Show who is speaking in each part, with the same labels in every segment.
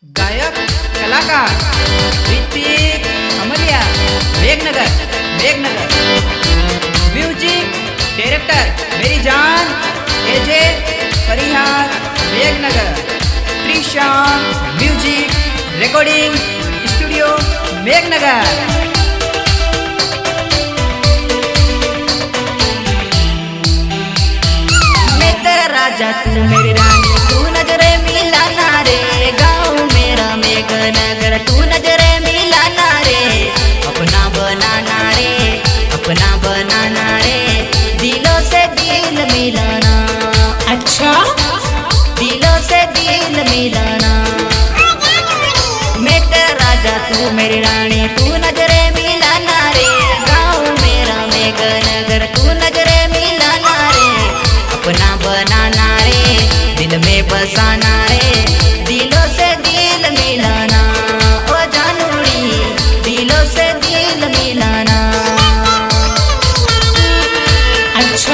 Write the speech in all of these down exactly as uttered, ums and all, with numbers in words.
Speaker 1: गायक कलाकार Hrithik Amliya Meghnagar Meghnagar. Music director मेरी जान AJ Parihar Meghnagar. Trishan music recording studio Meghnagar. मैं तेरा राजा तू मेरी रानी, तू नजरे मिलाना रे। गाँव मेरा मेघनगर, तू नजरे मिलाना रे। अपना बनाना रे, अपना बनाना रे। दिलों से दिल मिलाना।
Speaker 2: अच्छा,
Speaker 1: दिलों से दिल मिलाना। मैं तेरा राजा तू मेरी रानी, तू नजरे मिलाना रे। गाँव मेरा मेघनगर, तू नजरे मिलाना रे। अपना बनाना रे, दिल में बसाना रे। दिलों से दिल मिलाना ओ जानूड़ी, दिलों से दिल मिलाना।
Speaker 2: अच्छा,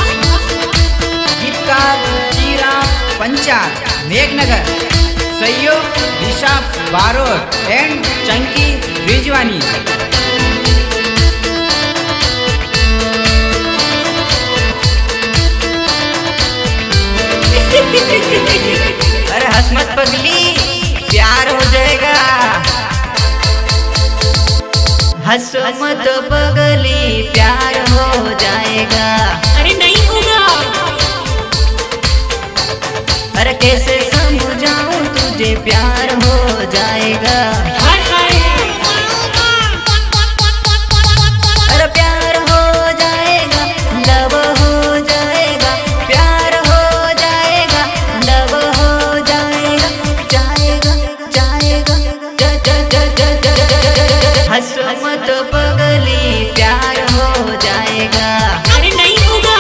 Speaker 1: गीतकार चीरा पंचाल मेघनगर। सहयोग दिशा बारोट एंड चंकी रिजवानी। अरे हंस मत पगली, प्यार हो जाएगा। हंसो मत पगली, प्यार हो जाएगा।
Speaker 2: अरे नहीं होगा।
Speaker 1: अरे कैसे समझाऊं तुझे, प्यार हो जाएगा।
Speaker 2: हाय हाय,
Speaker 1: अरे प्यार हो जाएगा, लव हो जाएगा। प्यार हो जाएगा, लव हो जाएगा। जाएगा जाएगा जा जा जा जा जा जा। हंसो मत पगली, प्यार हो जाएगा।
Speaker 2: अरे नहीं होगा।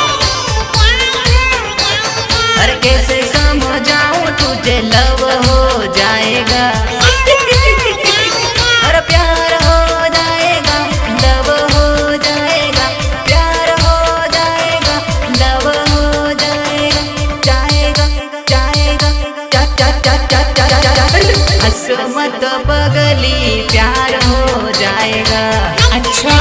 Speaker 1: अरे कैसे समझाऊं तुझे, लव हो जाएगा। अरे प्यार हो जाएगा, लव हो जाएगा। प्यार हो जाएगा, लव हो जाएगा। जाएगा जाएगा जा जा जा जा जा जा जा। हंसो मत पगली, प्यार हो जाएगा।
Speaker 2: अच्छा,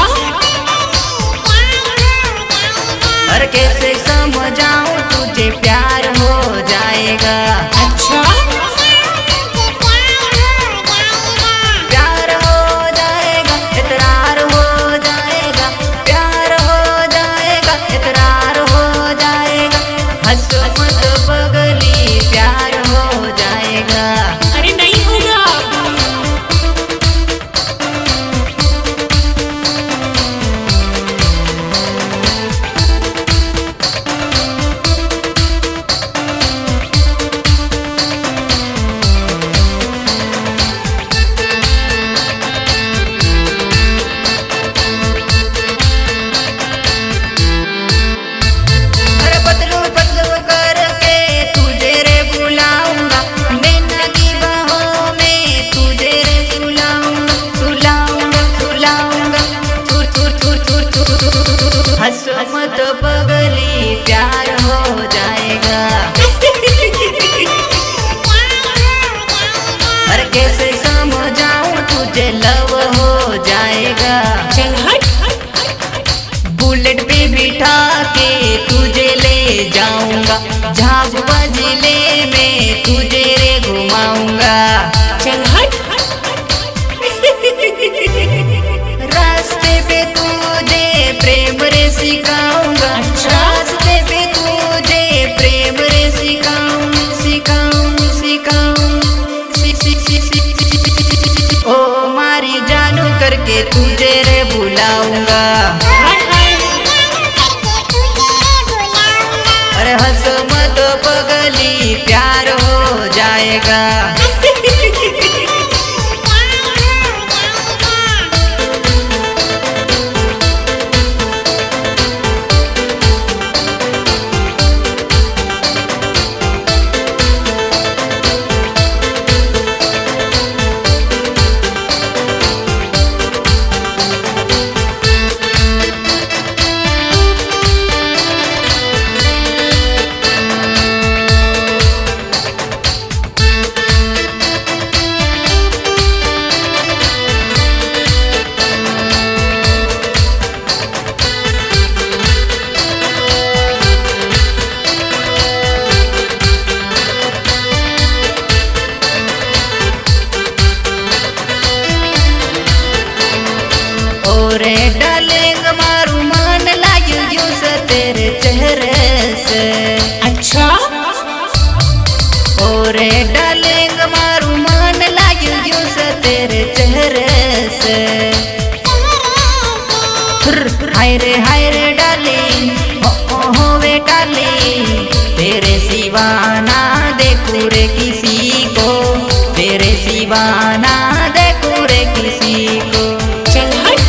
Speaker 1: अरे कैसे समझाऊं तुझे, प्यार हो जाएगा।
Speaker 2: अच्छा,
Speaker 1: प्यार हो जाएगा, इतरार हो जाएगा। प्यार हो जाएगा, इतरार हो जाएगा। हंसो मत पगली, प्यार हो जाएगा।
Speaker 2: अरे नहीं होगा।
Speaker 1: अरे पतलू पतलू करके तुझे रे बुलाऊंगा। नैना की बाहों में तुझे रे सुलाऊंगा। सुलाऊंगा सुलाऊंगा थुर थुर थुर थुर थुर। हंसो मत पगली, प्यार हो जाएगा। अरे कैसे समझाऊं तुझे, लव हो जाएगा।
Speaker 2: चल हट।
Speaker 1: बुलेट पे बिठा के तुझे ले जाऊंगा। झाबुआ जिले में तुझे रे घुमाऊंगा।
Speaker 2: चल हट।
Speaker 1: रास्ते पे तुझे प्रेम रे सिखाऊंगा। रास्ते पे तुझे प्रेम रे सिखाऊं सिखाऊं सिखाऊं सि सि सि सि सि। ओ मारी जानू करके तुझे रे बुलाऊंगा।
Speaker 2: हाय हाय,
Speaker 1: अरे हंस मत पगली, प्यार हो जाएगा। डालेंग मारू मन लागे यूं से तेरे चेहरे से।
Speaker 2: अच्छा
Speaker 1: ओरे डालेंग मारू मन लागे यूं से तेरे चेहरे से। हाय रे हाय रे डार्लिंग हो हो वे डार्लिंग तेरे सिवा ना देखूं रे किसी को, तेरे सिवा ना देखूं रे किसी को।
Speaker 2: चल हट।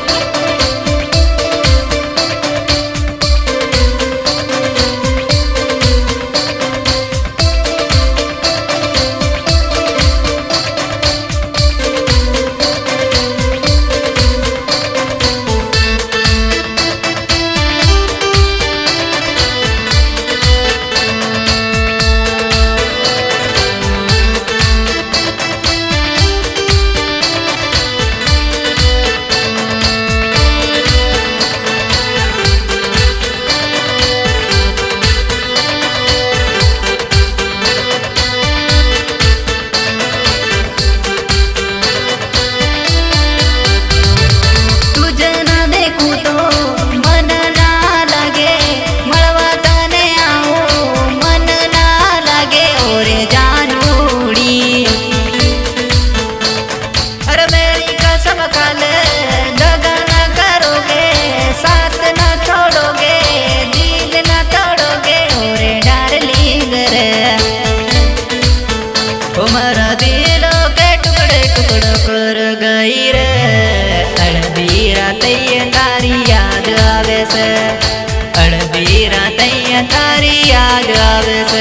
Speaker 1: तुम्हारा दिलों के टुकड़े टुकड़े कर गई रे, अड़बी रातैया तारी याद आवे से, अड़बी रातैया तारी याद आवे से।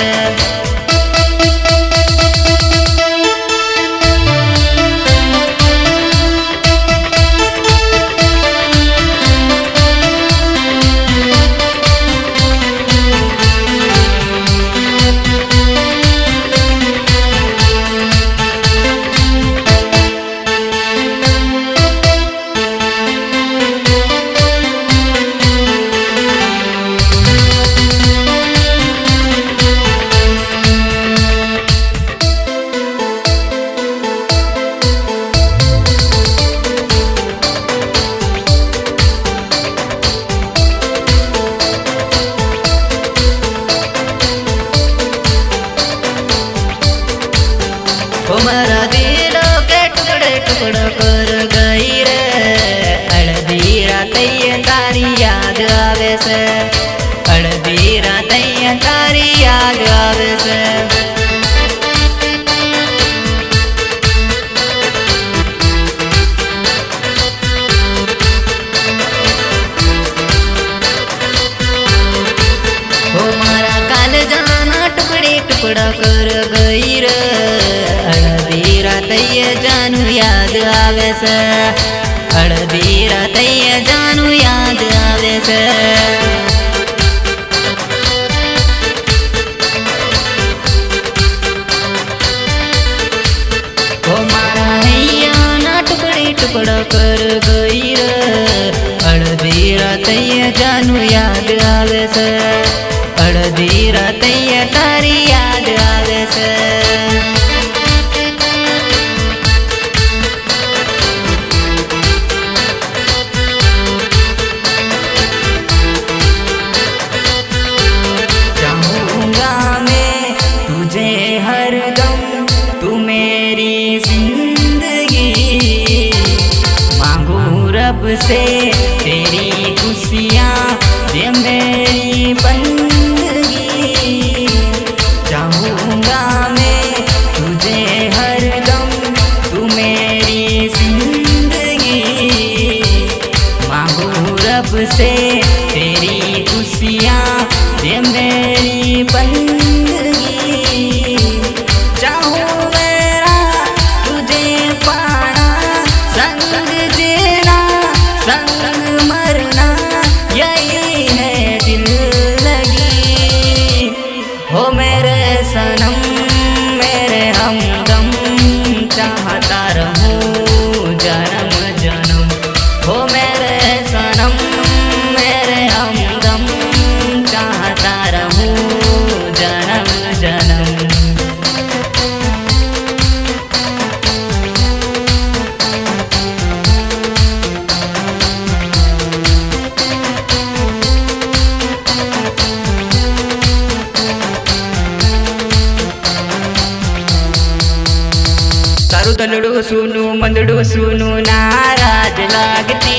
Speaker 1: तुम्हारा दिलों के टुकड़े टुकड़े कर गई रे, अड़बी रातैया तारी याद आवे से, अड़बी रातैया तारी याद आवे से। तुम्हारा काल जाना टुकड़े टुकड़ा कर गई रे, अड़बी रातैया जानू याद आवे से, अड़बी रातैया जानू याद आवे से। तुम्हारा हैया ना टुकड़े टुकड़ा कर गई रे, अड़बी रातैया जानू याद आवे से, अड़बी रातैया तारी याद आवे से। चाहूंगा मैं तुझे हरदम, तू मेरी जिंदगी, मांगू रब से तेरी खुशियाँ ये मेरी बंदगी। चाहूंगा मैं तुझे हरदम, तू मेरी जिंदगी, मांगू रब से तेरी खुशियाँ ये मेरी बंदगी। चाहूँ मेरा तुझे पाना, संग जीना संग तारू दलड़ू सुनू मंदड़ू सुनू नाराज लागती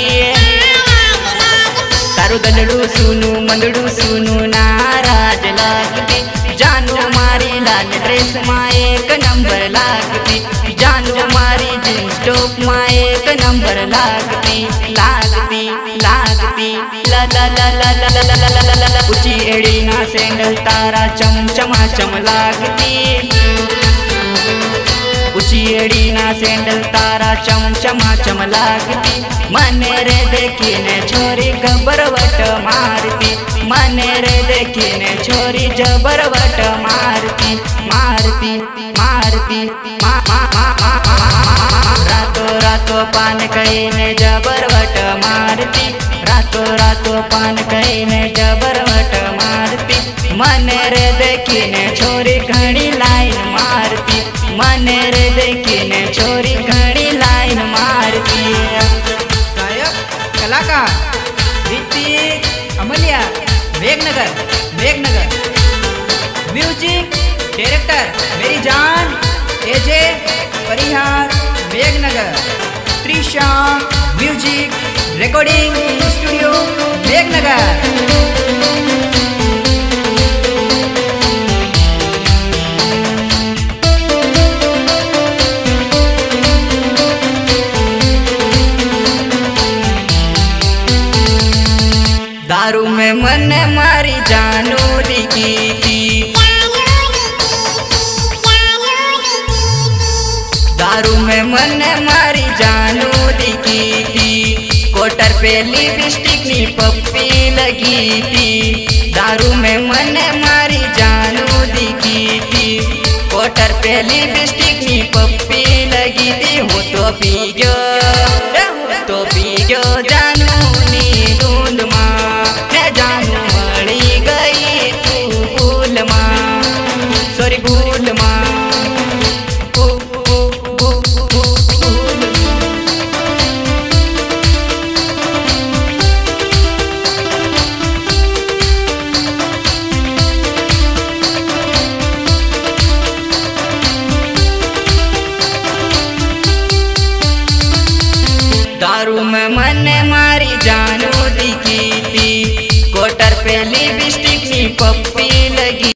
Speaker 1: तारू दलड़ू सुनू मंदड़ू सुनू नाराज लागती जानू मारी लाल ड्रेस में एक नंबर लागती जानू मारी जींस टॉप में एक नंबर लागती लागती लागती ला ला ला ला ला ला ला ला ला ला ऊंची एड़ी ना सैंडल तारा चम चमा चम लागती ऊंची एड़ी ना सैंडल तारा चम चमा चम लागती मने रे देखीने छोरी गबरवट मारती मने रे देखीने छोरी जबरवट मारती मारती मारती मा मा मा मा रातो रातो पान कहीने जबरवट मारती रातो रातो पान कहीने जबरवट मारती मने रे देखीने छोरी घणी लाइन मारती मने रे देखीने छोरी घणी लाइन मारती।
Speaker 3: गायक कलाकार ऋतिक अमलिया मेघनगर मेघनगर। म्यूजिक डायरेक्टर मेरी जान AJ Parihar Meghnagar. Trisha music recording studio Meghnagar.
Speaker 1: दारू में मन मारी जानू दिखी थी दारू में मन मारी जानू दिखी थी कोटर पे लिपस्टिक नी पप्पी लगी थी दारू में मन मारी जानू दिखी थी कोटर पे लिपस्टिक नी पप्पी लगी थी हो तो पी गयो तो पी गयो जानू नी धुंध मां जानू मड़ी गई तू भूल मां सॉरी भूल मां ओ ओ ओ ओ भूल। दारू में मन मारी जानू दिखी थी कोटर पे लिपस्टिक नी पप्पी